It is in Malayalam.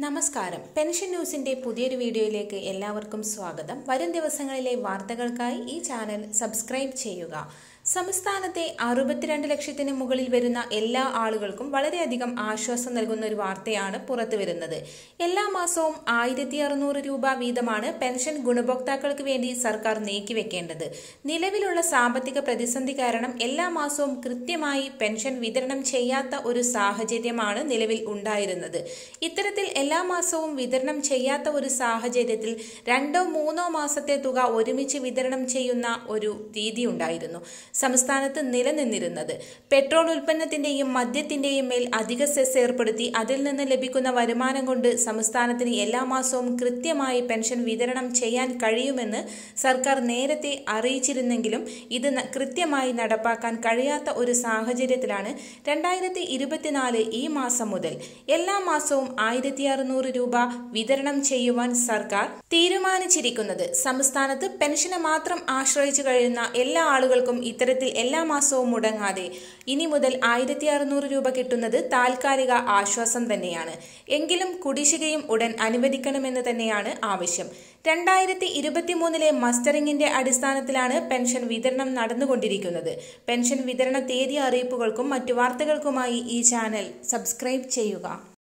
നമസ്കാരം. പെൻഷൻ ന്യൂസിന്റെ പുതിയൊരു വീഡിയോയിലേക്ക് എല്ലാവർക്കും സ്വാഗതം. വരും ദിവസങ്ങളിലെ വാർത്തകൾക്കായി ഈ ചാനൽ സബ്സ്ക്രൈബ് ചെയ്യുക. സംസ്ഥാനത്തെ 62 ലക്ഷത്തിന് മുകളിൽ വരുന്ന എല്ലാ ആളുകൾക്കും വളരെയധികം ആശ്വാസം നൽകുന്ന ഒരു വാർത്തയാണ് പുറത്തു വരുന്നത്. എല്ലാ മാസവും 1600 രൂപ വീതമാണ് പെൻഷൻ ഗുണഭോക്താക്കൾക്ക് വേണ്ടി സർക്കാർ നീക്കിവെക്കേണ്ടത്. നിലവിലുള്ള സാമ്പത്തിക പ്രതിസന്ധി കാരണം എല്ലാ മാസവും കൃത്യമായി പെൻഷൻ വിതരണം ചെയ്യാത്ത ഒരു സാഹചര്യമാണ് നിലവിൽ ഉണ്ടായിരുന്നത്. ഇത്തരത്തിൽ എല്ലാ മാസവും വിതരണം ചെയ്യാത്ത ഒരു സാഹചര്യത്തിൽ 2-3 മാസത്തെ തുക ഒരുമിച്ച് വിതരണം ചെയ്യുന്ന ഒരു രീതി ഉണ്ടായിരുന്നു സംസ്ഥാനത്ത് നിലനിന്നിരുന്നത്. പെട്രോൾ ഉൽപ്പന്നത്തിന്റെയും മദ്യത്തിന്റെയും മേൽ അധിക സെസ് ഏർപ്പെടുത്തി അതിൽ നിന്ന് ലഭിക്കുന്ന വരുമാനം കൊണ്ട് സംസ്ഥാനത്തിന് എല്ലാ മാസവും കൃത്യമായി പെൻഷൻ വിതരണം ചെയ്യാൻ കഴിയുമെന്ന് സർക്കാർ നേരത്തെ അറിയിച്ചിരുന്നെങ്കിലും ഇത് കൃത്യമായി നടപ്പാക്കാൻ കഴിയാത്ത ഒരു സാഹചര്യത്തിലാണ് 2024 ഈ മാസം മുതൽ എല്ലാ മാസവും 1600 രൂപ വിതരണം ചെയ്യുവാൻ സർക്കാർ തീരുമാനിച്ചിരിക്കുന്നത്. സംസ്ഥാനത്ത് പെൻഷനെ മാത്രം ആശ്രയിച്ചു കഴിയുന്ന എല്ലാ ആളുകൾക്കും ഇത്തരത്തിൽ എല്ലാ മാസവും മുടങ്ങാതെ ഇനി മുതൽ 1600 രൂപ കിട്ടുന്നത് താൽക്കാലിക ആശ്വാസം തന്നെയാണ്. എങ്കിലും കുടിശ്ശികയും ഉടൻ അനുവദിക്കണമെന്ന് തന്നെയാണ് ആവശ്യം. 2023 മസ്റ്ററിംഗിന്റെ അടിസ്ഥാനത്തിലാണ് പെൻഷൻ വിതരണം നടന്നുകൊണ്ടിരിക്കുന്നത്. പെൻഷൻ വിതരണ തീയതി അറിയിപ്പുകൾക്കും മറ്റു വാർത്തകൾക്കുമായി ഈ ചാനൽ സബ്സ്ക്രൈബ് ചെയ്യുക.